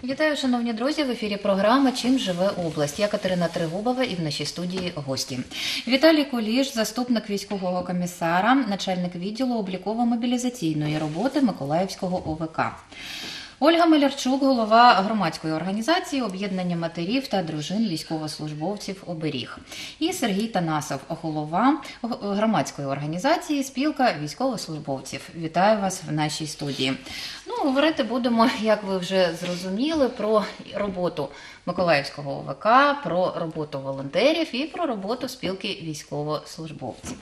Вітаю, шановні друзі! В ефірі програма «Чим живе область». Я Катерина Тригубова і в нашій студії гості. Віталій Куліш, заступник військового комісара, начальник відділу обліково-мобілізаційної роботи Миколаївського ОВК. Ольга Малярчук, голова громадської організації «Об'єднання матерів та дружин військовослужбовців «Оберіг». І Сергій Танасов, голова громадської організації «Спілка військовослужбовців». Вітаю вас в нашій студії. Говорити будемо, як ви вже зрозуміли, про роботу Миколаївського ОВК, про роботу волонтерів і про роботу спілки військовослужбовців.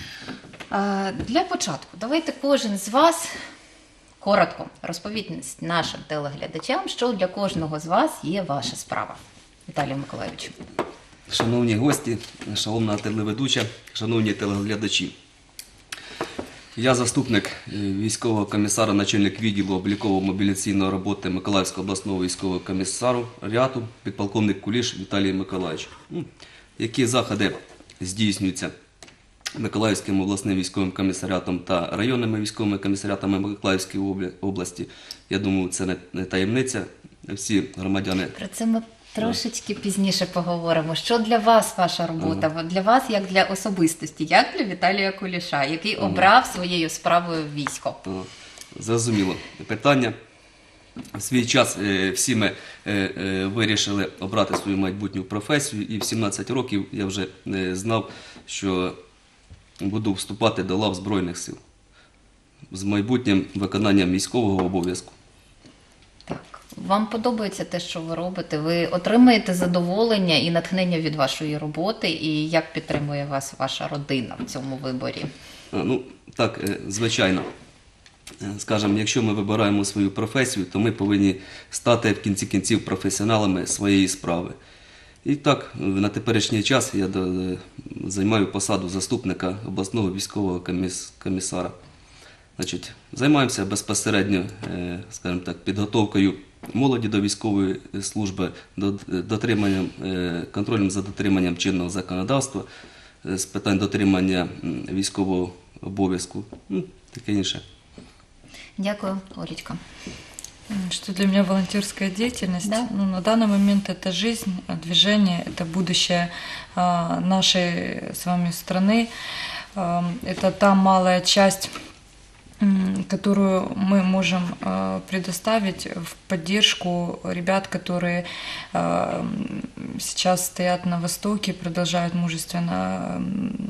Для початку давайте кожен з вас коротко розповідь нашим телеглядачам, що для кожного з вас є ваша справа. Віталію Миколайовичу. Шановні гості, шановна телеведуча, шановні телеглядачі. Я заступник військового комісара, начальник відділу обліково-мобілізаційної роботи Миколаївського обласного військового комісаріату, підполковник Куліш Віталій Миколайович. Які заходи здійснюються Миколаївським обласним військовим комісаріатом та районними військовими комісаріатами Миколаївської області, я думаю, це не таємниця. Всі громадяни... Про це ми трошечки пізніше поговоримо. Що для вас ваша робота? Для вас як для особистості, як для Віталія Куліша, який обрав своєю справою військо? Зрозуміло. Питання. В свій час всі ми вирішили обрати свою майбутню професію, і в 17 років я вже знав, що буду вступати до лав Збройних сил з майбутнім виконанням військового обов'язку. Так. Вам подобається те, що ви робите? Ви отримуєте задоволення і натхнення від вашої роботи? І як підтримує вас ваша родина в цьому виборі? Так, звичайно. Скажімо, якщо ми вибираємо свою професію, то ми повинні стати в кінці кінців професіоналами своєї справи. І так, на теперішній час я займаю посаду заступника обласного військового комісара. Значить, займаємося безпосередньо, скажімо так, підготовкою молоді до військової служби, контролем за дотриманням чинного законодавства, з питань дотримання військового обов'язку, таке інше. Дякую, Олечка. Что для меня волонтерская деятельность? Да. На данный момент это жизнь, движение, это будущее нашей с вами страны. Это та малая часть, которую мы можем предоставить в поддержку ребят, которые сейчас стоят на Востоке, продолжают мужественно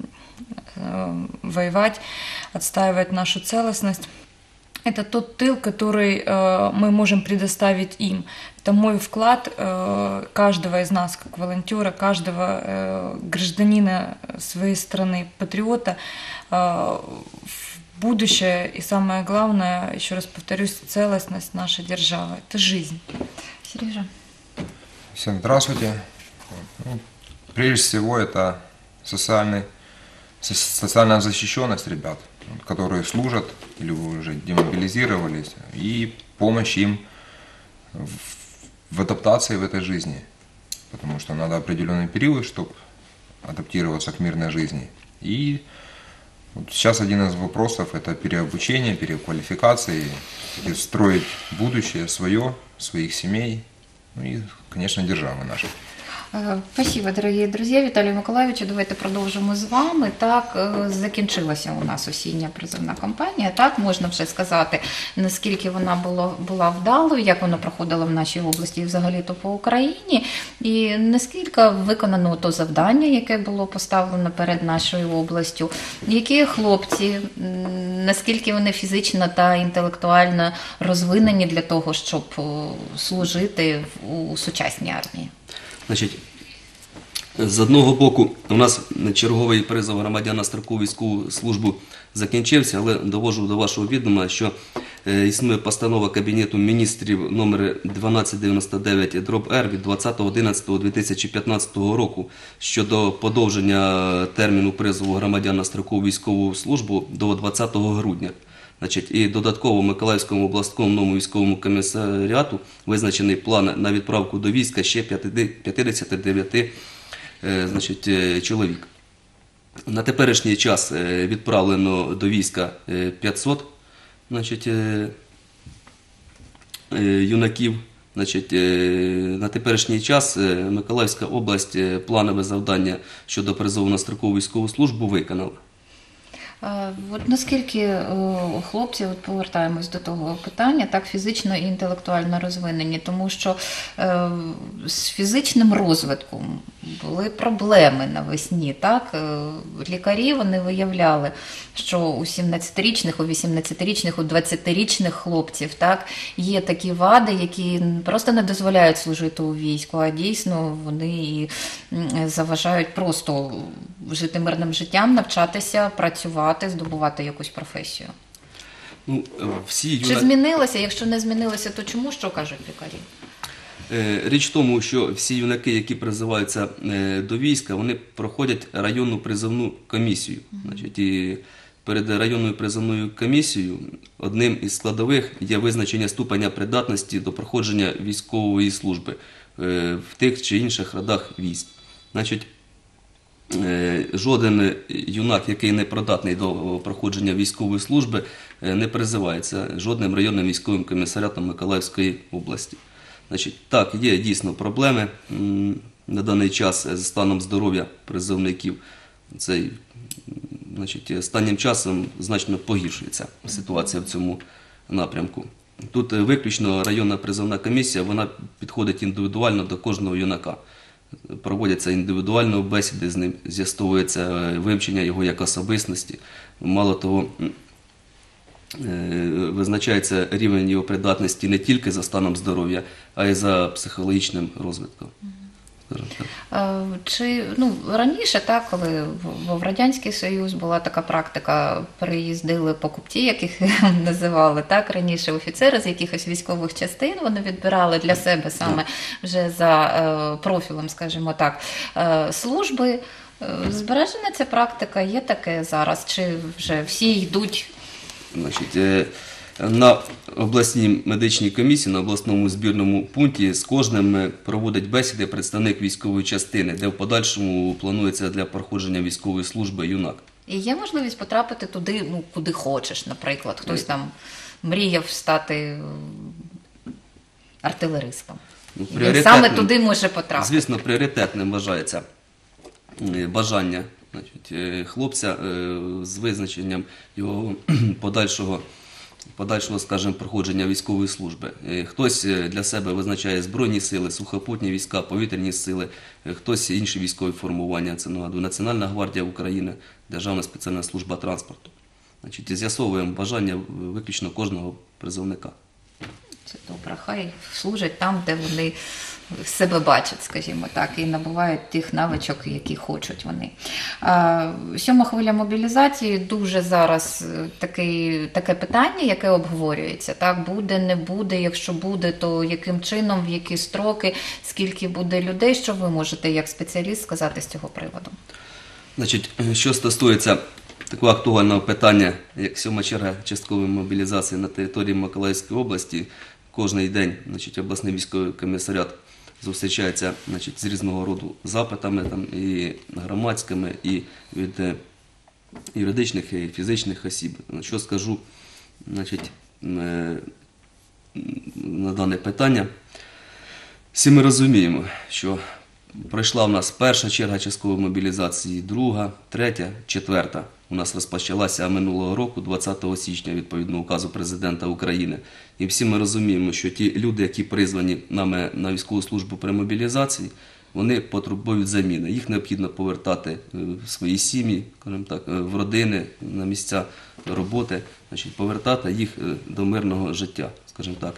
воевать, отстаивать нашу целостность. Это тот тыл, который мы можем предоставить им. Это мой вклад каждого из нас, как волонтера, каждого гражданина своей страны, патриота в будущее. И самое главное, еще раз повторюсь, целостность нашей державы. Это жизнь. Сережа. Всем здравствуйте. Прежде всего, это социальная защищенность ребят, которые служат или уже демобилизировались, и помощь им в адаптации в этой жизни. Потому что надо определенный период, чтобы адаптироваться к мирной жизни. И вот сейчас один из вопросов – это переобучение, переквалификация, строить будущее свое, своих семей, и, конечно, державы нашей. Спасибо, дорогі друзі. Віталію Миколайовичу, давайте продовжимо з вами. Так, закінчилася у нас осіння призовна кампанія. Так, можна вже сказати, наскільки вона була вдалою, як вона проходила в нашій області і взагалі-то по Україні. І наскільки виконано то завдання, яке було поставлено перед нашою областю. Які хлопці, наскільки вони фізично та інтелектуально розвинені для того, щоб служити у сучасній армії? Значить, з одного боку, у нас черговий призов громадян на строкову військову службу закінчився, але довожу до вашого відома, що існує постанова Кабінету міністрів номер 1299/Р від 20.11.2015 року щодо подовження терміну призову громадян на строкову військову службу до 20 грудня. Значить, і додатково Миколаївському обласному військовому комісаріату визначений план на відправку до війська ще 59 чоловік. На теперішній час відправлено до війська 500 юнаків. Значить, на теперішній час Миколаївська область планове завдання щодо призову на строкову військову службу виконала. От наскільки хлопці, от повертаємось до того питання, так, фізично і інтелектуально розвинені, тому що з фізичним розвитком були проблеми навесні, так? Лікарі, вони виявляли, що у 17-річних, у 18-річних, у 20-річних хлопців, так, є такі вади, які просто не дозволяють служити у війську, а дійсно вони і заважають просто жити мирним життям, навчатися, працювати, здобувати якусь професію. Ну, всі Чи змінилося? Якщо не змінилося, то чому? Що кажуть лікарі? Річ в тому, що всі юнаки, які призиваються до війська, вони проходять районну призовну комісію. Значить, і перед районною призовною комісією одним із складових є визначення ступеня придатності до проходження військової служби в тих чи інших родах військ. Значить, жоден юнак, який не придатний до проходження військової служби, не призивається жодним районним військовим комісаріатом Миколаївської області. Значить, так, є дійсно проблеми на даний час з станом здоров'я призовників. Цей, значить, останнім часом значно погіршується ситуація в цьому напрямку. Тут виключно районна призовна комісія, вона підходить індивідуально до кожного юнака. Проводяться індивідуальні бесіди з ним, з'ясовується вивчення його як особистості. Мало того, визначається рівень його придатності не тільки за станом здоров'я, а й за психологічним розвитком. Чи раніше, так, коли в Радянський Союз була така практика, приїздили покупці, яких називали, так, раніше офіцери з якихось військових частин, вони відбирали для себе саме вже за профілем, скажімо так, служби. Збережена ця практика, є таке зараз, чи вже всі йдуть? Значить, на обласній медичній комісії, на обласному збірному пункті з кожним проводить бесіди представник військової частини, де в подальшому планується для проходження військової служби юнак. І є можливість потрапити туди, куди хочеш, наприклад. Хтось там мріяв стати артилеристом. Він саме туди може потрапити. Звісно, пріоритетним вважається бажання, значить, хлопця з визначенням його подальшого, скажімо, проходження військової служби. Хтось для себе визначає Збройні сили, сухопутні війська, повітряні сили, хтось інші військові формування, це, нагадую, Національна гвардія України, Державна спеціальна служба транспорту. Значить, з'ясовуємо бажання виключно кожного призовника. Це добре, хай служать там, де вони себе бачать, скажімо так, і набувають тих навичок, які хочуть вони. Сьома хвиля мобілізації дуже зараз таке питання, яке обговорюється. Так, буде, не буде, якщо буде, то яким чином, в які строки, скільки буде людей, що ви можете як спеціаліст сказати з цього приводу? Значить, що стосується такого актуального питання, як сьома черга часткової мобілізації на території Миколаївської області, кожний день, значить, обласний військовий комісаріат зустрічається, значить, з різного роду запитами, там, і громадськими, і від юридичних і фізичних осіб. Що скажу, значить, на дане питання? Всі ми розуміємо, що пройшла в нас перша черга часткової мобілізації, друга, третя, четверта. У нас розпочалася минулого року, 20 січня, відповідно указу Президента України. І всі ми розуміємо, що ті люди, які призвані нами на військову службу при мобілізації, вони потребують заміни. Їх необхідно повертати в свої сім'ї, скажімо так, в родини, на місця роботи, значить, повертати їх до мирного життя, скажімо так.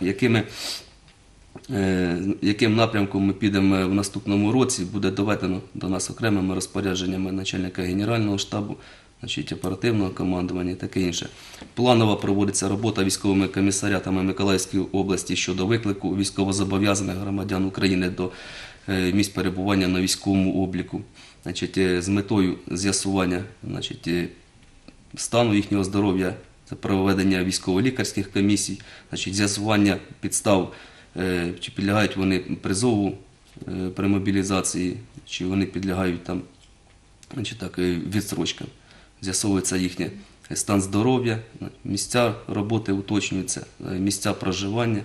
Яким напрямком ми підемо в наступному році, буде доведено до нас окремими розпорядженнями начальника Генерального штабу, значить, оперативного командування і таке інше. Планово проводиться робота військовими комісаріатами Миколаївської області щодо виклику військовозобов'язаних громадян України до місць перебування на військовому обліку, значить, з метою з'ясування, значить, стану їхнього здоров'я, це проведення військово-лікарських комісій, значить, з'ясування підстав, чи підлягають вони призову при мобілізації, чи вони підлягають там, значить, так, відстрочкам. З'ясовується їхній стан здоров'я, місця роботи уточнюються, місця проживання,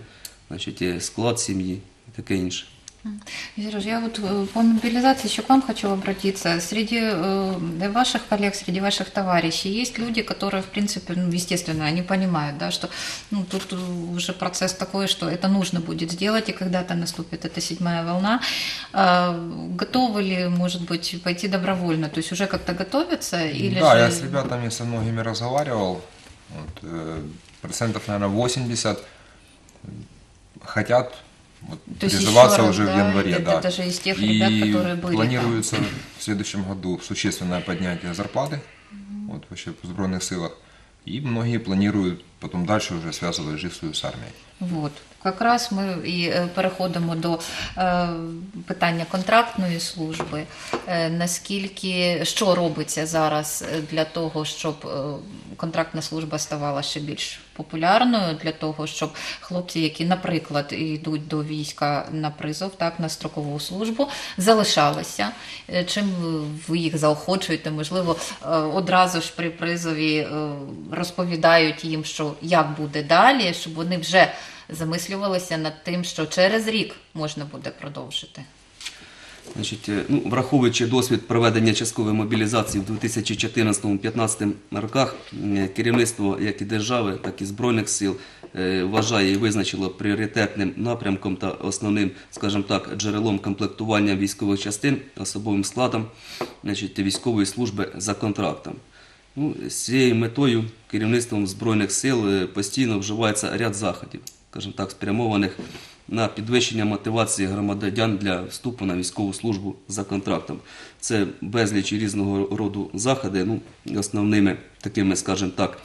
значить, склад сім'ї і таке інше. Сереж, я вот по мобилизации еще к вам хочу обратиться. Среди ваших коллег, среди ваших товарищей есть люди, которые, в принципе, ну, естественно, они понимают, да, что ну, тут уже процесс такой, что это нужно будет сделать, и когда-то наступит эта 7-я волна. Готовы ли, может быть, пойти добровольно? То есть уже как-то готовятся? Или Да, же... я с ребятами со многими разговаривал. Вот, процентов, наверное, 80 хотят То есть призываться еще раз, уже в да, январе. это Да. даже из тех И ребят, которые были планируется в следующем году существенное поднятие зарплаты вот, вообще в Збройных силах. И многие планируют потом дальше уже связывать жизнь с армией. Вот. Якраз ми і переходимо до питання контрактної служби. Наскільки, що робиться зараз для того, щоб контрактна служба ставала ще більш популярною, для того, щоб хлопці, які, наприклад, йдуть до війська на призов, так, на строкову службу, залишалися? Чим ви їх заохочуєте? Можливо, одразу ж при призові розповідають їм, що як буде далі, щоб вони вже замислювалися над тим, що через рік можна буде продовжити. Значить, ну, враховуючи досвід проведення часткової мобілізації в 2014-2015 роках, керівництво як і держави, так і Збройних сил вважає і визначило пріоритетним напрямком та основним, скажімо так, джерелом комплектування військових частин особовим складом, значить, військової служби за контрактом. Ну, з цією метою керівництвом Збройних сил постійно вживається ряд заходів, скажімо так, спрямованих на підвищення мотивації громадян для вступу на військову службу за контрактом. Це безліч різного роду заходи, ну, основними такими, скажімо так,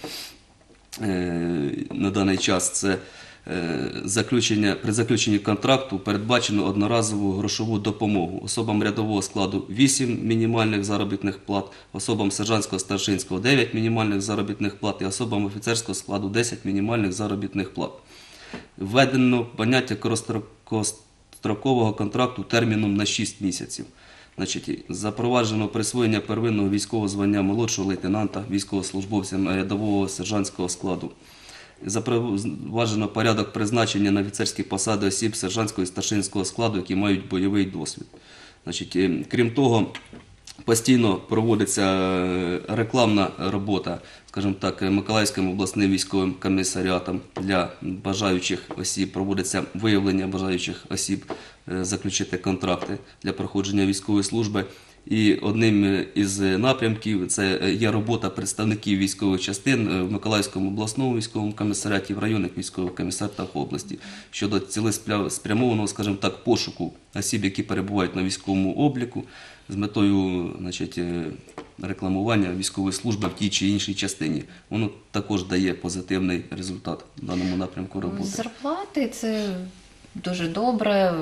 на даний час це при заключенні контракту передбачено одноразову грошову допомогу особам рядового складу 8 мінімальних заробітних плат, особам сержантського старшинського 9 мінімальних заробітних плат і особам офіцерського складу 10 мінімальних заробітних плат. Введено поняття короткострокового контракту терміном на 6 місяців. Значить, запроваджено присвоєння первинного військового звання молодшого лейтенанта військовослужбовцям рядового сержантського складу. Запроваджено порядок призначення на офіцерські посади осіб сержантського і старшинського складу, які мають бойовий досвід. Значить, крім того, постійно проводиться рекламна робота, скажімо так, Миколаївським обласним військовим комісаріатом для бажаючих осіб, проводиться виявлення бажаючих осіб заключити контракти для проходження військової служби. І одним із напрямків це є робота представників військових частин в Миколаївському обласному військовому комісаріаті, в районних військових комісаріатах області щодо цілеспрямованого, скажімо так, пошуку осіб, які перебувають на військовому обліку з метою, значить, рекламування військової служби в тій чи іншій частині. Воно також дає позитивний результат в даному напрямку роботи. Зарплати – це дуже добре,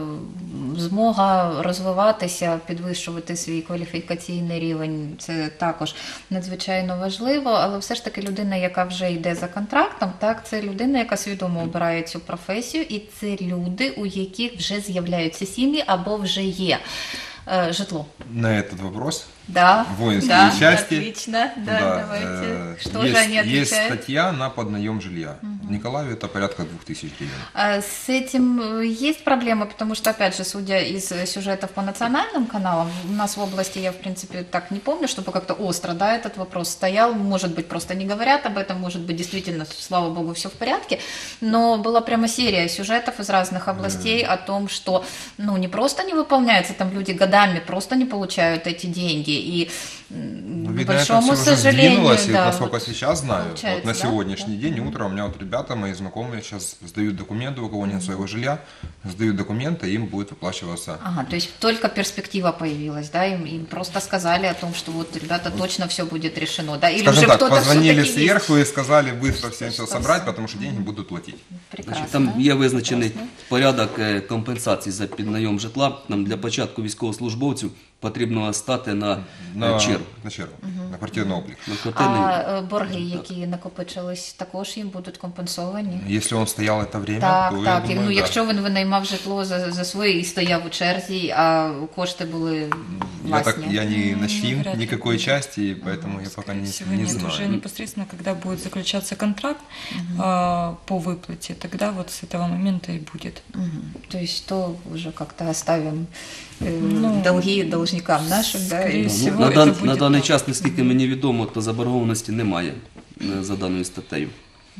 змога розвиватися, підвищувати свій кваліфікаційний рівень – це також надзвичайно важливо, але все ж таки людина, яка вже йде за контрактом, так, це людина, яка свідомо обирає цю професію, і це люди, у яких вже з'являються сім'ї або вже є житло. На этот вопрос Да, воинские да, части. отлично, да, давайте. Что есть, же они отвечают? Есть статья на поднаем жилья. В Николаеве это порядка 2000 гривен. С этим есть проблема, потому что, опять же, судя из сюжетов по национальным каналам, у нас в области, я, в принципе, так не помню, чтобы как-то остро, да, этот вопрос стоял. Может быть, просто не говорят об этом, может быть, действительно, слава богу, все в порядке. Но была прямо серия сюжетов из разных областей о том, что, ну, не просто не выполняется, там люди годами просто не получают эти деньги. И, ну, к видно, большому это все уже сожалению, сдвинулось, и да, насколько вот сейчас знаю, получается, вот на да? сегодняшний Да. день, утром у меня вот ребята, мои знакомые, сейчас сдают документы, у кого нет своего жилья, сдают документы, им будет выплачиваться. Ага, то есть только перспектива появилась, да, им просто сказали о том, что вот, ребята, точно все будет решено, да, или Скажем уже так, кто-то позвонили всё-таки есть? сверху и сказали быстро всем все Что собрать, всё. потому что деньги будут платить. Прекрасно. Значить, там є визначений порядок компенсації за піднайом житла. Нам для початку військовослужбовцю потрібно стати на На чергу. на чергу, на квартирный облик. На квартирний. А борги, які накопичились, також їм будуть компенсовані? Если он стоял это время, Так, то так. я думаю, Ну, да. якщо він винаймав житло за своє і стояв у черзі, а кошти були власні. Я не нащим вряд ли никакой будет. части, и поэтому я пока Скорее не всего, нет. Уже знаю. непосредственно, когда будет заключаться контракт по выплате, тогда вот с этого момента и будет. Мгм. То есть то уже как-то оставим Ну, долги должникам нашим, да? скорее и- всего, на, це дан- буде на даний так. час, наскільки мені відомо, то заборгованості немає за даною статтею.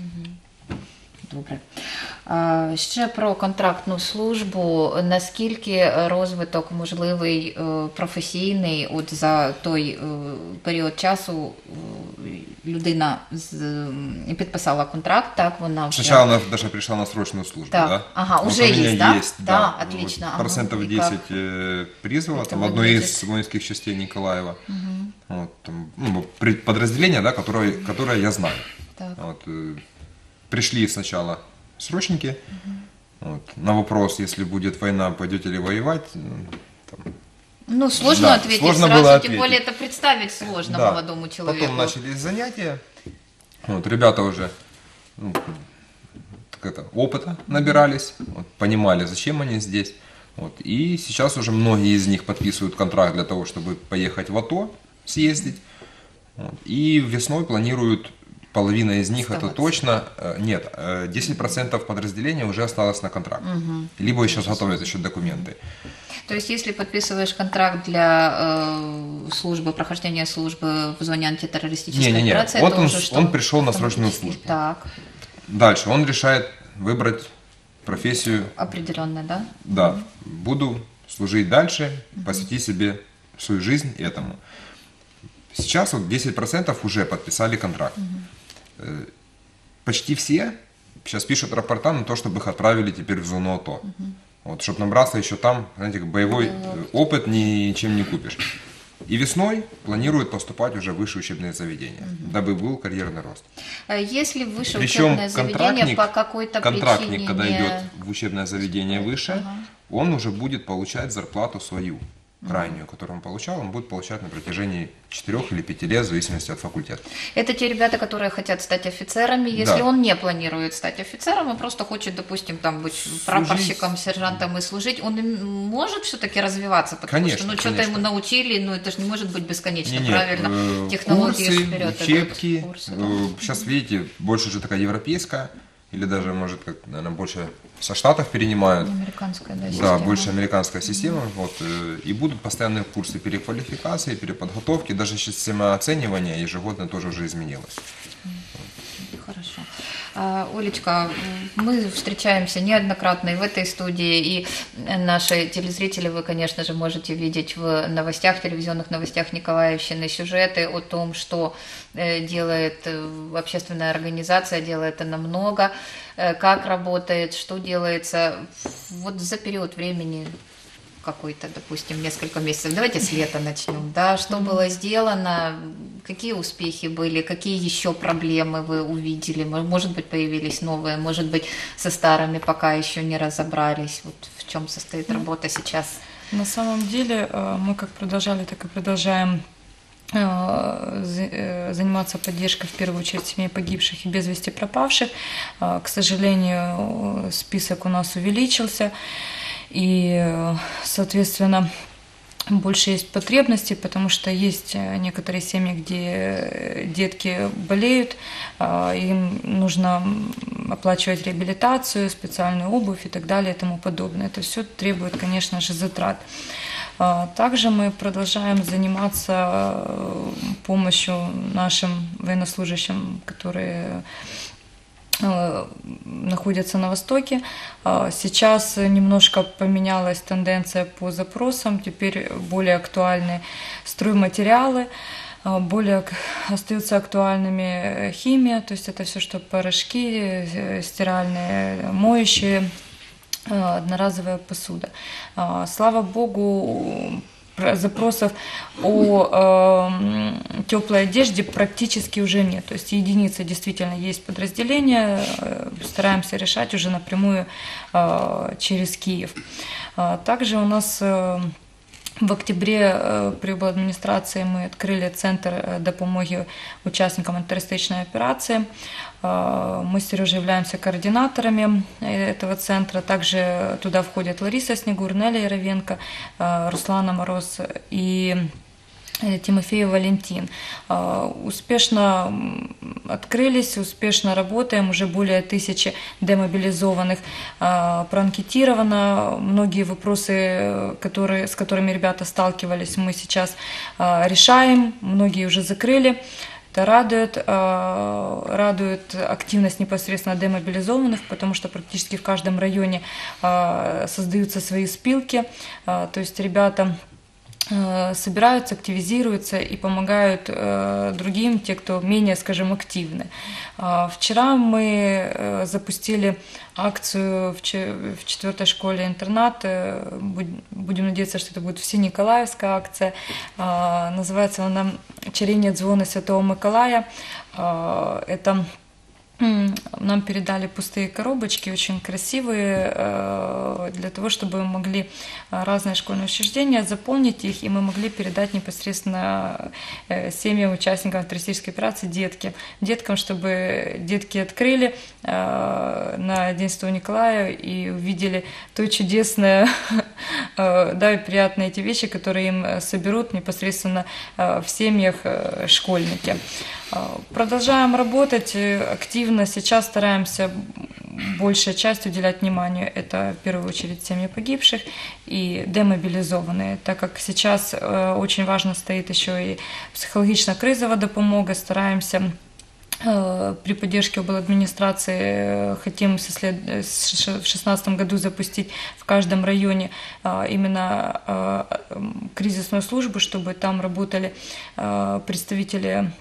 Добре. Ще про контрактну службу. Наскільки розвиток можливий професійний от за той період часу людина підписала контракт, так, вона вже... Сначала она даже пришла на срочную службу, Так. да? Ага, Вот уже у меня есть, да? есть, Да, Вот отлично. Ага. процентов И 10 как призыва, это там, в одной выглядит? из воинских частей Николаева. Вот, там, ну, подразделение, да, которое я знаю. Так. Вот, пришли сначала срочники. Вот, на вопрос, если будет война, пойдете ли воевать, там, Ну, сложно Да, ответить сложно сразу, было тем ответить. более это представить сложно да. молодому человеку. Потом начались занятия. Вот, ребята уже ну, так это, опыта набирались, вот, понимали, зачем они здесь. Вот, и сейчас уже многие из них подписывают контракт для того, чтобы поехать в АТО, съездить. Вот, и весной планируют, половина из них это Оставаться. точно, нет, 10% подразделения уже осталось на контракт. Либо еще готовят еще документы. То есть, если подписываешь контракт для службы, прохождения службы в зоне антитеррористической Не-не-не, операции, вот это он- уже что? он пришел на срочную Автоматически. службу. Так, Дальше он решает выбрать профессию. определенно, да? Да, буду служить дальше, посвяти себе свою жизнь этому. Сейчас вот 10% уже подписали контракт. Почти все сейчас пишут рапорта на то, чтобы их отправили теперь в зону АТО. Вот, чтобы набраться еще там, знаете, как боевой опыт ничем не купишь. И весной планируют поступать уже в высшие учебные заведения, дабы был карьерный рост. А если высшее Причем учебное заведение по какой-то контрактник, причине когда не... идет в учебное заведение выше, он уже будет получать зарплату свою, крайнюю, которую он получал, он будет получать на протяжении 4 или 5 лет, в зависимости от факультета. Это те ребята, которые хотят стать офицерами. Если Да. он не планирует стать офицером, он просто хочет, допустим, там быть прапорщиком, сержантом и служить, он может все-таки развиваться, потому Конечно, что, ну, что-то конечно. ему научили, ну, это же не может быть бесконечно, Не-не, правильно? Технологии курсы, вперед идут. учебки. Курсы, да. Сейчас, видите, больше уже такая европейская, или даже, может, как, наверное, больше со Штатов перенимают. Американская, да, Да, система. больше американская система. Вот, и будут постоянные курсы переквалификации, переподготовки. Даже система оценивания ежегодно тоже уже изменилась. Хорошо. Олечка, мы встречаемся неоднократно и в этой студии, и наши телезрители вы, конечно же, можете видеть в новостях, телевизионных новостях Николаевщины сюжеты о том, что делает общественная организация, делает она много, как работает, что делается вот за период времени какой-то, допустим, несколько месяцев. Давайте с лета начнем, да, что было сделано, какие успехи были, какие еще проблемы вы увидели, может быть, появились новые, может быть, со старыми пока еще не разобрались, вот в чем состоит работа сейчас? На самом деле мы как продолжали, так и продолжаем заниматься поддержкой, в первую очередь, семей погибших и без вести пропавших. К сожалению, список у нас увеличился, и, соответственно, больше есть потребностей, потому что есть некоторые семьи, где детки болеют, им нужно оплачивать реабилитацию, специальную обувь и так далее и тому подобное. Это все требует, конечно же, затрат. Также мы продолжаем заниматься помощью нашим военнослужащим, которые находятся на Востоке. Сейчас немножко поменялась тенденция по запросам, теперь более актуальны стройматериалы, более остаются актуальными химия, то есть это все, что порошки, стиральные, моющие, одноразовая посуда. Слава богу, запросов о теплой одежде практически уже нет. То есть единицы действительно есть подразделения, стараемся решать уже напрямую через Киев. Также у нас В октябре при администрации мы открыли центр допомоги участникам антитеррористичной операции. Мы с Сережей являемся координаторами этого центра. Также туда входят Лариса Снегур, Неля Яровенко, Руслана Мороз и Тимофей Валентин. Успешно открылись, успешно работаем, уже более 1000 демобилизованных проанкетировано. Многие вопросы, с которыми ребята сталкивались, мы сейчас решаем, многие уже закрыли. Это радует активность непосредственно демобилизованных, потому что практически в каждом районе создаются свои спилки, то есть ребята собираются, активизируются и помогают другим, те, кто менее, скажем, активны. Вчера мы запустили акцию в 4-й школе-интернат. Будем надеяться, что это будет всениколаевская акция. Называется она «Чарение звона Святого Миколая». Это нам передали пустые коробочки, очень красивые, для того, чтобы мы могли разные школьные учреждения заполнить их, и мы могли передать непосредственно семьям участников антитеррористической операции, деткам, чтобы детки открыли на День Святого Николая и увидели то чудесное, да, и приятные эти вещи, которые им соберут непосредственно в семьях школьники. Продолжаем работать активно. Сейчас стараемся большая часть уделять вниманию. Это в первую очередь семьи погибших и демобилизованные, так как сейчас очень важно стоит еще и психологічна-кризова допомога. Стараемся при поддержке обладминистрации, хотим в 2016 году запустить в каждом районе именно кризисную службу, чтобы там работали представители,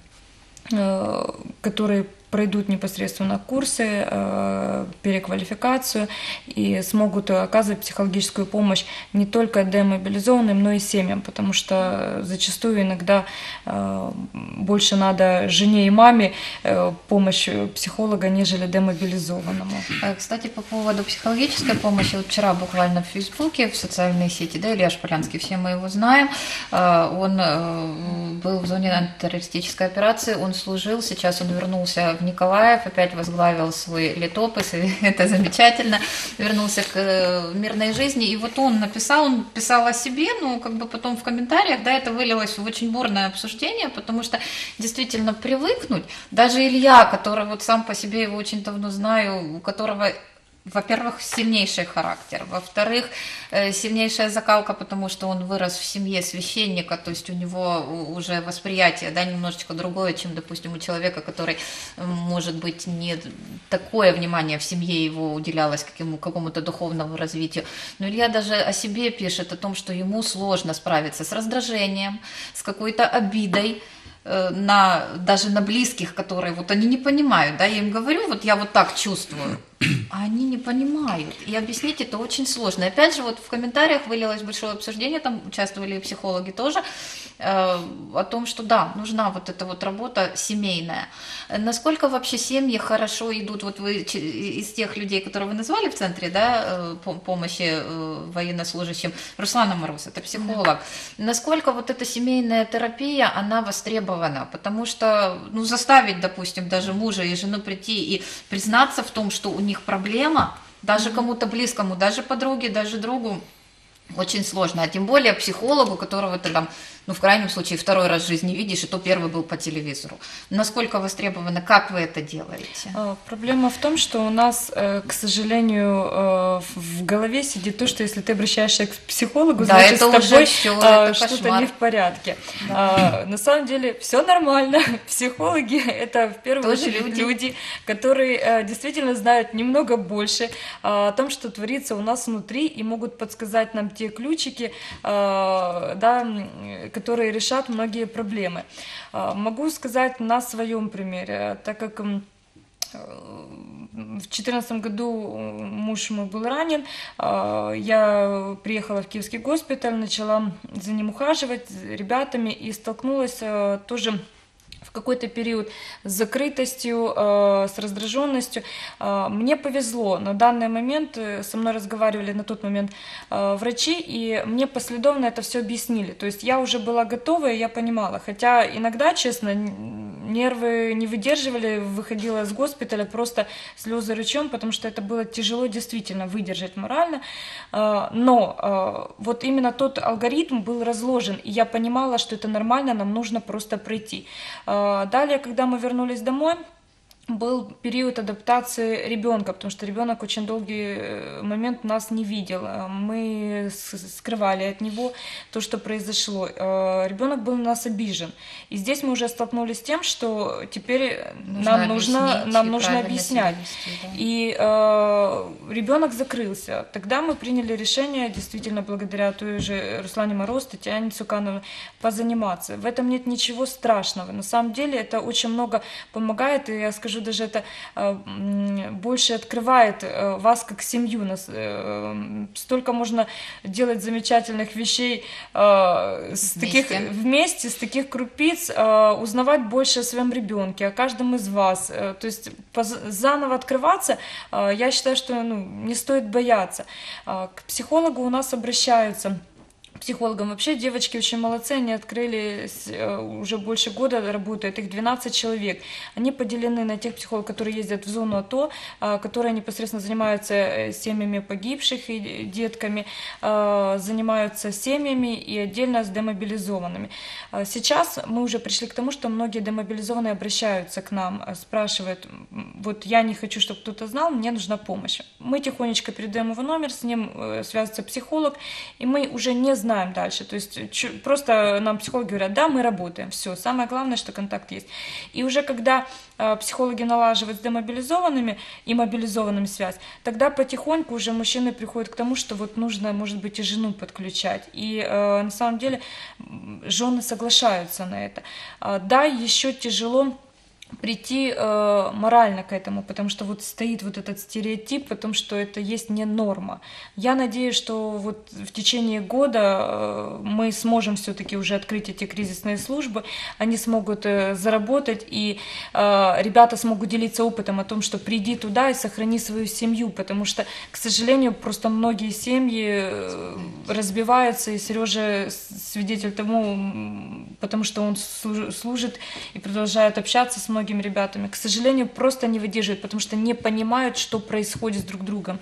которые пройдут непосредственно курсы, переквалификацию и смогут оказывать психологическую помощь не только демобилизованным, но и семьям, потому что зачастую иногда больше надо жене и маме помощь психолога, нежели демобилизованному. Кстати, по поводу психологической помощи, вот вчера буквально в Фейсбуке, в социальной сети, да, Илья Шполянский, все мы его знаем, он был в зоне антитеррористической операции, он служил, сейчас он вернулся в Николаев, опять возглавил свой летопис, и это замечательно, вернулся к мирной жизни, и вот он писал о себе, но как бы потом в комментариях, да, это вылилось в очень бурное обсуждение, потому что действительно привыкнуть, даже Илья, который вот сам по себе его очень давно знаю, у которого, во-первых, сильнейший характер, во-вторых, сильнейшая закалка, потому что он вырос в семье священника, то есть у него уже восприятие, да, немножечко другое, чем, допустим, у человека, который, может быть, не такое внимание в семье его уделялось какому-то духовному развитию. Но Илья даже о себе пишет, о том, что ему сложно справиться с раздражением, с какой-то обидой, даже на близких, которые вот они не понимают, да, я им говорю, вот я вот так чувствую, а они не понимают, и объяснить это очень сложно. И опять же, вот в комментариях вылилось большое обсуждение, там участвовали и психологи тоже, о том, что да, нужна вот эта вот работа семейная. Насколько вообще семьи хорошо идут, вот вы из тех людей, которые вы назвали в центре, да, помощи военнослужащим, Руслана Мороз, это психолог, насколько вот эта семейная терапия, она востребована, потому что, ну, заставить, допустим, даже мужа и жену прийти и признаться в том, что у них проблема, даже кому-то близкому, даже подруге, даже другу, очень сложно, а тем более психологу, которого ты там, ну, в крайнем случае, второй раз в жизни видишь, и то первый был по телевизору. Насколько востребовано, как вы это делаете? Проблема в том, что у нас, к сожалению, в голове сидит то, что если ты обращаешься к психологу, да, значит, это с тобой что-то не в порядке. Да. На самом деле все нормально. Психологи — это в первую тоже очередь люди, которые действительно знают немного больше о том, что творится у нас внутри, и могут подсказать нам те ключики, да, которые решат многие проблемы. Могу сказать на своем примере, так как в 2014 году муж мой был ранен, я приехала в Киевский госпиталь, начала за ним ухаживать, с ребятами, и столкнулась тоже в какой-то период с закрытостью, с раздраженностью. Мне повезло. На данный момент со мной разговаривали на тот момент врачи, и мне последовно это все объяснили. То есть я уже была готова, и я понимала. Хотя иногда, честно, нервы не выдерживали, выходила из госпиталя, просто слезы ручьем, потому что это было тяжело действительно выдержать морально. Но вот именно тот алгоритм был разложен, и я понимала, что это нормально, нам нужно просто пройти. Далее, когда мы вернулись домой, был период адаптации ребенка, потому что ребенок очень долгий момент нас не видел. Мы скрывали от него то, что произошло. Ребенок был на нас обижен. И здесь мы уже столкнулись с тем, что теперь нам нужно объяснять. Да. И ребенок закрылся. Тогда мы приняли решение, действительно, благодаря той же Руслане Мороз, Татьяне Цукановой, позаниматься. В этом нет ничего страшного. На самом деле это очень много помогает, и я скажу, даже это больше открывает вас как семью. Столько можно делать замечательных вещей вместе, с таких крупиц, узнавать больше о своем ребенке, о каждом из вас. То есть заново открываться, я считаю, что не стоит бояться. К психологу у нас обращаются. Психологам вообще девочки очень молодцы, они открыли, уже больше года работают, их 12 человек. Они поделены на тех психологов, которые ездят в зону АТО, которые непосредственно занимаются семьями погибших и детками, занимаются семьями и отдельно с демобилизованными. Сейчас мы уже пришли к тому, что многие демобилизованные обращаются к нам, спрашивают, вот я не хочу, чтобы кто-то знал, мне нужна помощь. Мы тихонечко передаем его номер, с ним связывается психолог, и мы уже не знаем дальше. То есть просто нам психологи говорят, да, мы работаем, все. Самое главное, что контакт есть. И уже когда психологи налаживают с демобилизованными и мобилизованными связь, тогда потихоньку уже мужчины приходят к тому, что вот нужно, может быть, и жену подключать. И на самом деле жены соглашаются на это. Да, еще тяжело прийти морально к этому, потому что вот стоит вот этот стереотип о том, что это есть не норма. Я надеюсь, что вот в течение года мы сможем все-таки уже открыть эти кризисные службы, они смогут заработать, и ребята смогут делиться опытом о том, что приди туда и сохрани свою семью, потому что, к сожалению, просто многие семьи разбиваются, и Сережа свидетель тому, потому что он служит и продолжает общаться с многими ребятами, к сожалению, просто не выдерживают, потому что не понимают, что происходит с друг другом.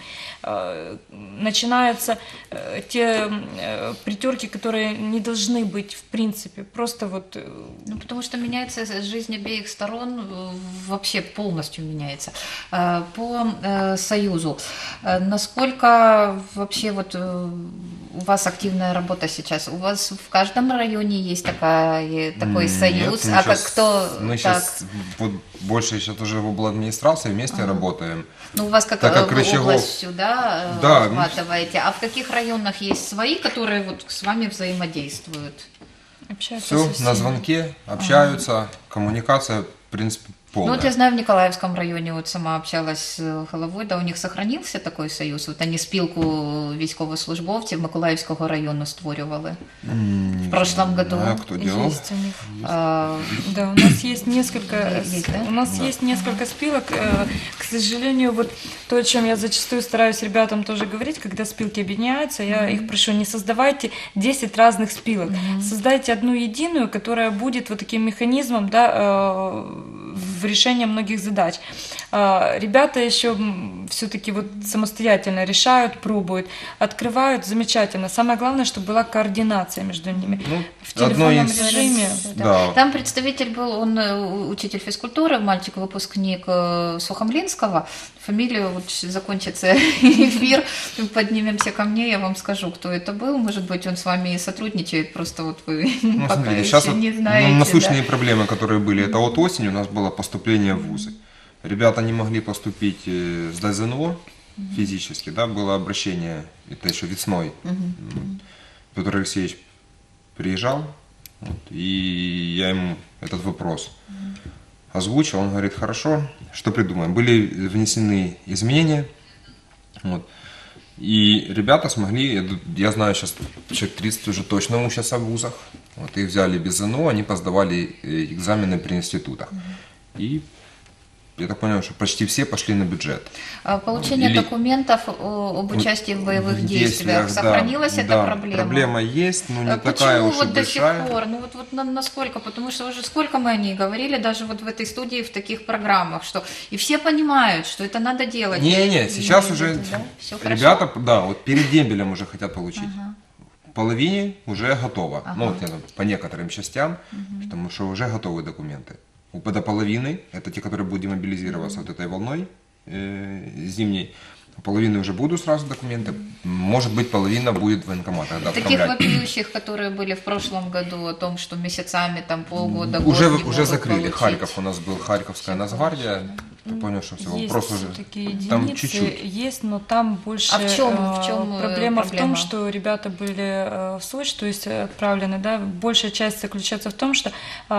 Начинаются те притерки, которые не должны быть в принципе. Просто вот... Потому что меняется жизнь обеих сторон, вообще полностью меняется. По Союзу, насколько вообще вот у вас активная работа сейчас? У вас в каждом районе есть такой союз? Нет, мы сейчас вот больше сейчас уже в обладминистрации вместе работаем. Ну, у вас как Рычагов... область сюда охватываете. А в каких районах есть свои, которые вот с вами взаимодействуют? Общаются все на звонке, общаются, коммуникация, в принципе, полная. Ну, вот я знаю, в Николаевском районе вот сама общалась з головою, да, у них сохранился такой союз? Вот они спілку військовослужбовців Миколаївського району створювали в прошлом году. А кто делал? Есть у них. Да, у нас есть несколько, есть несколько спилок. К сожалению, вот то, о чем я зачастую стараюсь ребятам тоже говорить, когда спилки объединяются, я их прошу, не создавайте 10 разных спилок, создайте одну единую, которая будет вот таким механизмом, да, в решении многих задач. Ребята еще все-таки вот самостоятельно решают, пробуют, открывают, замечательно. Самое главное, чтобы была координация между ними. Ну, в телефонном режиме. Да. Там представитель был, он учитель физкультуры, мальчик-выпускник Сухомлинского. Фамилию, вот закончится эфир, поднимемся ко мне, я вам скажу, кто это был. Может быть, он с вами сотрудничает, просто вот вы пока смотрите, еще сейчас не знаете. Насущные проблемы, которые были, это вот осенью у нас было поступление в вузы. Ребята не могли поступить, сдать ЗНО физически, да, было обращение, это еще весной. Петр Алексеевич приезжал, вот, и я ему этот вопрос озвучил, он говорит, хорошо, что придумаем. Были внесены изменения, вот, и ребята смогли, я знаю, сейчас человек 30 уже точно учатся в вузах, Вот, их взяли без ЗНО, они посдавали экзамены при институтах. И я так понял, что почти все пошли на бюджет. Получение Или- документов об участии в боевых действиях. да, Сохранилась эта да, проблема? Проблема есть, но не Почему такая уж и вот до сих большая. пор? Ну вот насколько? Потому что уже сколько мы о ней говорили, даже вот в этой студии, в таких программах, что и все понимают, что это надо делать. Не-не, И сейчас не уже идет, да? Всё хорошо? ребята, да, вот перед дембелем уже хотят получить. В половине уже готово. Ну, вот по некоторым частям, потому что уже готовы документы. До половины, это те, которые будут демобилизироваться вот этой волной зимней, половины уже будут сразу документы, может быть, половина будет в военкоматах Таких отправлять. вопиющих, которые были в прошлом году, о том, что месяцами, там полгода, год Уже, не уже могут закрыли. получить. Харьков у нас был, Харьковская Нацгвардия. Ты понял, что все, Есть вопрос уже такие единицы, там чуть-чуть. есть, но там больше А в чём проблема в проблема? том, что ребята были в Сочи, то есть отправлены, да, большая часть заключается в том, что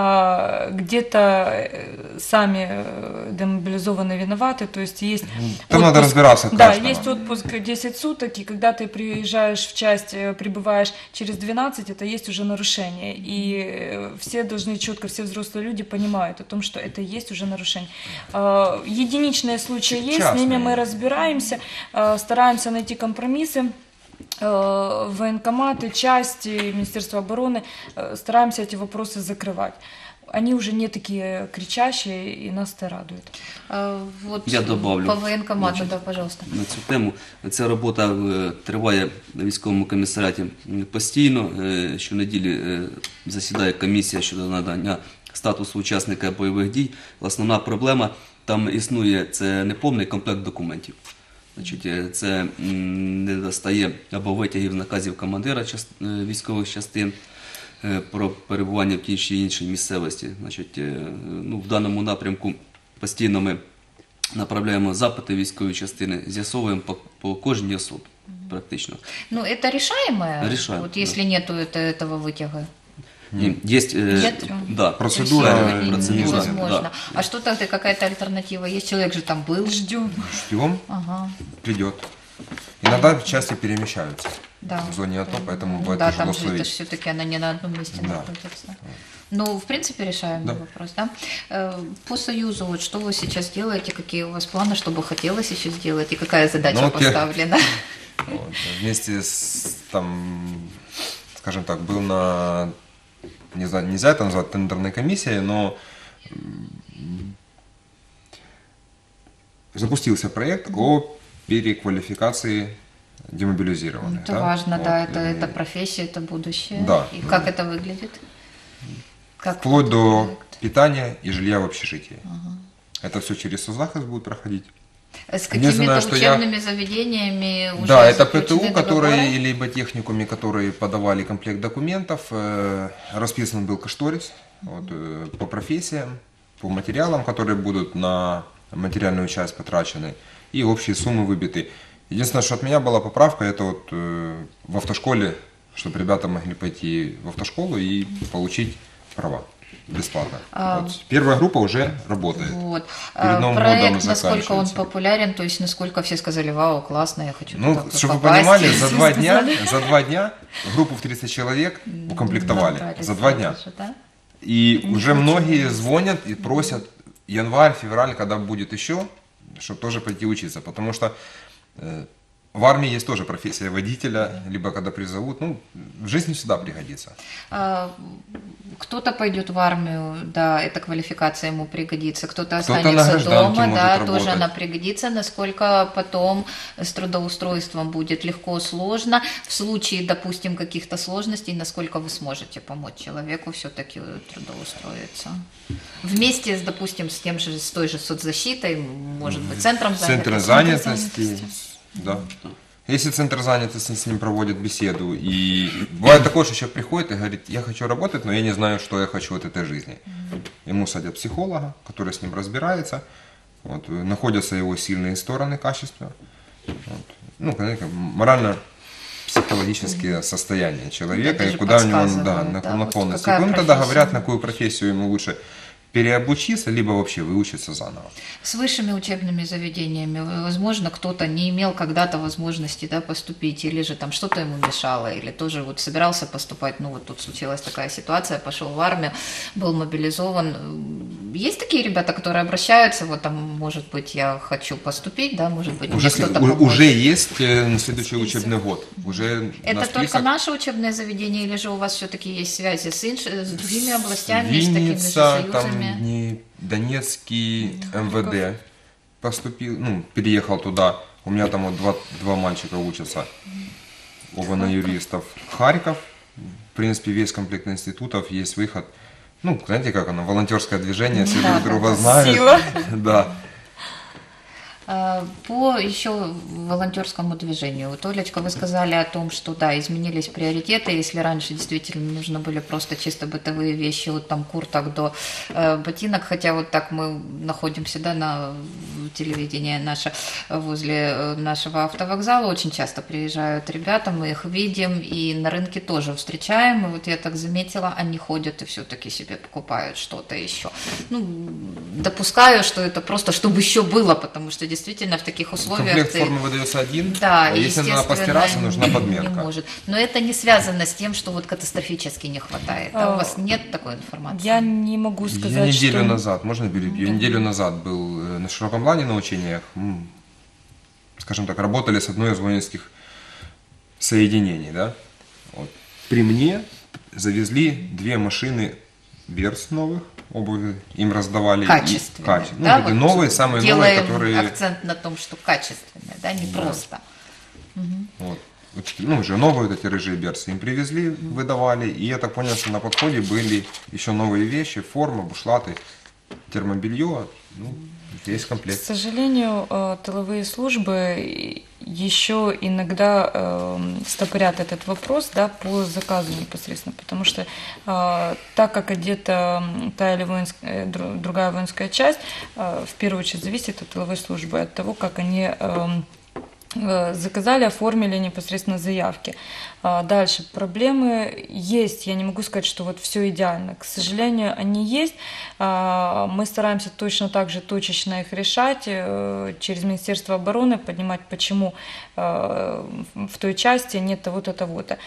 где-то сами демобилизованные виноваты, то есть есть Там надо разбираться да, каждого. есть отпуск 10 суток, и когда ты приезжаешь в часть, прибываешь через 12, это есть уже нарушение, и все должны четко, все взрослые люди понимают о том, что это есть уже нарушение. Единичные случаи есть, с ними Частные. мы разбираемся, стараемся найти компромиссы. Военкоматы, части, Министерство обороны, стараемся эти вопросы закрывать. Они уже не такие кричащие, и нас это радует. Вот Я добавлю. по воєнкомату, Значить, да, пожалуйста. На цю тему ця робота триває на військовому комісаріаті постійно. Щонеділі засідає комісія щодо надання статусу учасника бойових дій. Основна проблема там існує це неповний комплект документів. Значить, це не достає або витягів з наказів командира військових частин про перебування в тій чи іншій місцевості. Значить, ну, в даному напрямку постійно ми направляємо запити військової частини, з'ясовуємо по кожній особі практично. Ну, это решаемое? Решаемо, Вот да. если нету этого вытяга? І є да, Процедура процедура, невозможно. да. А что тогда, какая-то альтернатива есть? Человек же там был. Ждем. Ждем, Ага, придет. Иногда части перемещаются да. в зоне АТО, поэтому бывает Да, тяжело там же это словить. все-таки она не на одном месте Да. находится. Ну, в принципе, решаемый Да. вопрос, да? По Союзу, вот что вы сейчас делаете, какие у вас планы, что бы хотелось еще сделать, и какая задача Ну, вот я- поставлена? Вот, вместе с, там, скажем так, был на, не знаю, нельзя это назвать тендерной комиссией, но запустился проект о переквалификации демобилизированных. Это важно, Вот, да, и это профессия, это будущее. Да. И как это выглядит? Как Вплоть этот до проект? питания и жилья в общежитии. Это все через соцзахист будет проходить. С Единственное, какими-то что я- учебными заведениями уже Да, это заключены ПТУ, которые, договоры? либо техникуме, которые подавали комплект документов, расписан был кошторис вот, по профессиям, по материалам, которые будут на материальную часть потрачены, и общие суммы выбиты. Единственное, что от меня была поправка, это вот в автошколе, чтобы ребята могли пойти в автошколу и получить права бесплатно. Вот. Первая группа уже работает. Вот. Перед Новым Проект, годом насколько он заканчивается. популярен, то есть насколько все сказали, вау, классно, я хочу Ну, туда чтобы вы попасть. понимали, за два дня группу в 30 человек укомплектовали. Набрали За 2 дня. сразу же, да? И уже многие звонят и просят январь, февраль, когда будет еще, чтобы тоже пойти учиться. Потому что в армии есть тоже профессия водителя, либо когда призовут, ну, в жизни всегда пригодится. Кто-то пойдет в армию, да, эта квалификация ему пригодится, кто-то на останется гражданке дома, может да, работать. тоже она пригодится, насколько потом с трудоустройством будет легко, сложно, в случае, допустим, каких-то сложностей, насколько вы сможете помочь человеку все-таки трудоустроиться. Вместе, допустим, с тем же, с той же соцзащитой, может быть, центром Центр занятости. занятости, да. Если центр занятости с ним проводит беседу, и бывает такое, что человек приходит и говорит, я хочу работать, но я не знаю, что я хочу от этой жизни. Ему садят психолога, который с ним разбирается, вот, находятся его сильные стороны, качества, вот, ну, морально-психологические состояния человека, Это и же куда у него подсказывает, да, вот наклонности. какая Ну, тогда профессия. говорят, на какую профессию ему лучше переобучиться, либо вообще выучиться заново. С высшими учебными заведениями, возможно, кто-то не имел когда-то возможности, да, поступить, или же там что-то ему мешало, или тоже вот собирался поступать, ну вот тут случилась такая ситуация, пошел в армию, был мобилизован. Есть такие ребята, которые обращаются, вот там, может быть, я хочу поступить, да, может быть, мне кто-то поможет. Уже есть на следующий учебный год. Уже Это на только список. наше учебное заведение, или же у вас все-таки есть связи с другими областями, с такими же Винница, союзами? там не Донецкий МВД поступил, ну, переехал туда. У меня там вот два мальчика учатся, оба на юристов. Харьков, в принципе, весь комплект институтов, есть выход. Ну, знаете, как оно, волонтерское движение, все друг друга знают. Сила. Да. По еще волонтерскому движению. Вот, Олечка, вы сказали о том, что да, изменились приоритеты. Если раньше действительно нужны были просто чисто бытовые вещи, от там курток до ботинок, хотя вот так мы находимся, да, на телевидении наше, возле нашего автовокзала, очень часто приезжают ребята, мы их видим, и на рынке тоже встречаем, и вот я так заметила, они ходят и все-таки себе покупают что-то еще. Ну, допускаю, что это просто, чтобы еще было, потому что действительно в таких условиях... Комплект формы выдается один, Да, а если надо постираться, нужна не подменка. может. Но это не связано с тем, что вот катастрофически не хватает. Да? У вас нет такой информации? Я не могу сказать, Я неделю что... назад, можно перебью? Я неделю назад был на широком плане на учениях, скажем так, работали с одной из воинских соединений, да? Вот. При мне завезли 2 машины Берс новых, обуви им раздавали. Качественные. Ну, Да? это новые, самые делаем новые, которые... акцент на том, что качественные, да, не просто. Вот. Ну, уже новые вот эти рыжие берцы им привезли, выдавали, и я так понял, что на подходе были еще новые вещи, форма, бушлаты, термобелье, ну, весь К комплект. сожалению, тыловые службы еще иногда стопорят этот вопрос, да, по заказу непосредственно, потому что так как одета та или другая воинская часть, в первую очередь зависит от тыловой службы, от того, как они заказали, оформили непосредственно заявки. Дальше проблемы есть, я не могу сказать, что вот все идеально. К сожалению, они есть. Мы стараемся точно так же точечно их решать через Министерство обороны, поднимать, почему в той части нет того-то, того-то.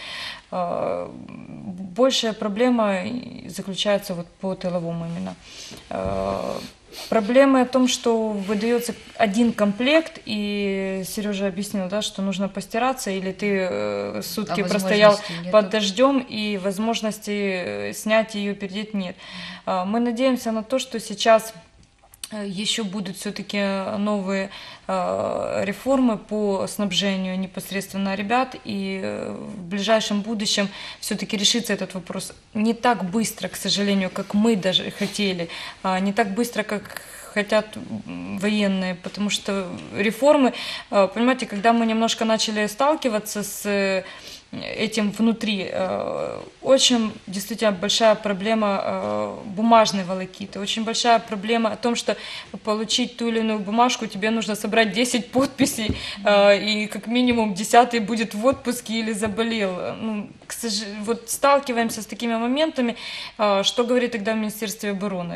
Большая проблема заключается вот по тыловому именно. Проблема в том, что выдается один комплект, и Сережа объяснил, да, что нужно постираться, или ты сутки простоял под дождем, и возможности снять ее, переодеть нет. Мы надеемся на то, что сейчас еще будут все-таки новые реформы по снабжению непосредственно ребят, и в ближайшем будущем все-таки решится этот вопрос не так быстро, к сожалению, как мы даже хотели, не так быстро, как хотят военные, потому что реформы, понимаете, когда мы немножко начали сталкиваться с этим внутри, очень действительно большая проблема бумажной волокиты, очень большая проблема о том, что получить ту или иную бумажку тебе нужно собрать 10 подписей, и как минимум 10-й будет в отпуске или заболел. Ну, вот сталкиваемся с такими моментами, что говорит тогда в Министерстве обороны.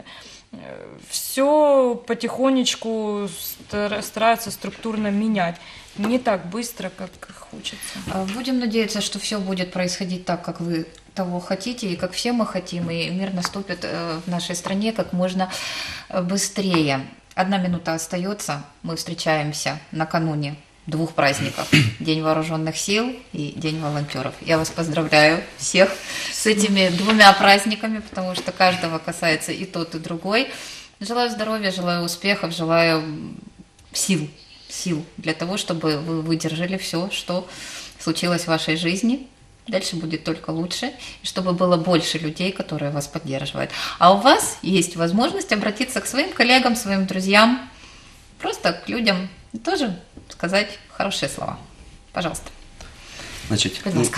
Все потихонечку стараются структурно менять. Не так быстро, как хочется. Будем надеяться, что все будет происходить так, как вы того хотите, и как все мы хотим, и мир наступит в нашей стране как можно быстрее. 1 минута остается. Мы встречаемся накануне 2 праздников. День вооруженных сил и День волонтеров. Я вас поздравляю всех с этими 2 праздниками, потому что каждого касается и тот, и другой. Желаю здоровья, желаю успехов, желаю сил для того, чтобы вы выдержали все, что случилось в вашей жизни. Дальше будет только лучше, и чтобы было больше людей, которые вас поддерживают. А у вас есть возможность обратиться к своим коллегам, своим друзьям, просто к людям, и тоже сказать хорошие слова. Пожалуйста. Значить, Будь ласка.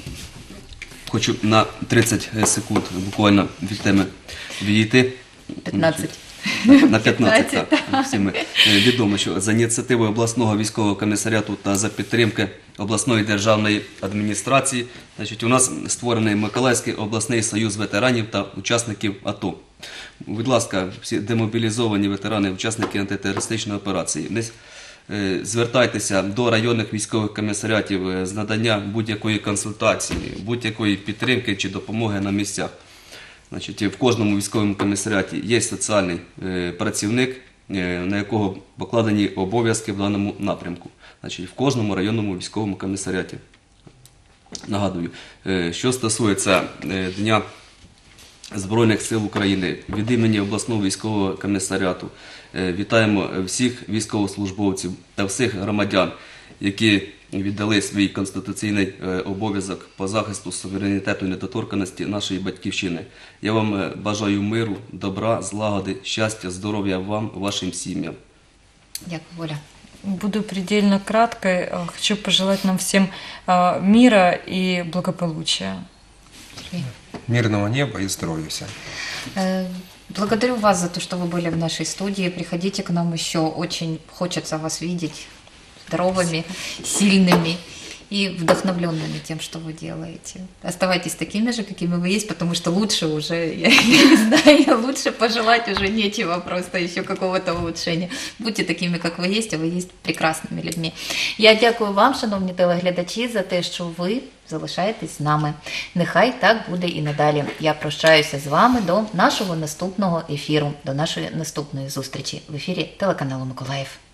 хочу на 30 секунд буквально від теми відійти. 15. На 15, так. Всім відомо, що за ініціативою обласного військового комісаріату та за підтримки обласної державної адміністрації, значить, у нас створений Миколаївський обласний союз ветеранів та учасників АТО. Будь ласка, всі демобілізовані ветерани, учасники антитерористичної операції, звертайтеся до районних військових комісаріатів з надання будь-якої консультації, будь-якої підтримки чи допомоги на місцях. Значить, в кожному військовому комісаріаті є соціальний працівник, на якого покладені обов'язки в даному напрямку. Значить, в кожному районному військовому комісаріаті. Нагадую, що стосується Дня Збройних сил України, від імені обласного військового комісаріату вітаємо всіх військовослужбовців та всіх громадян, які віддали свій конституційний обов'язок по захисту суверенітету і недоторканності нашої батьківщини. Я вам бажаю миру, добра, злагоди, щастя, здоров'я вам, вашим сім'ям. Дякую, Оля. Буду предельно краткой. Хочу пожелать нам всем мира и благополучия. Мирного неба и здоровья всем. Благодарю вас за то, что вы были в нашей студии. Приходите к нам еще. Очень хочется вас видеть здоровыми, сильными и вдохновленными тем, что вы делаете. Оставайтесь такими же, какими вы есть, потому что лучше уже, я не знаю, лучше пожелать уже нечего, просто еще какого-то улучшения. Будьте такими, как вы есть, а вы есть прекрасними людьми. Я дякую вам, шановні телеглядачі, за те, що ви залишаєтесь з нами. Нехай так буде і надалі. Я прощаюся з вами до нашого наступного ефіру, до нашої наступної зустрічі в ефірі телеканалу Миколаїв.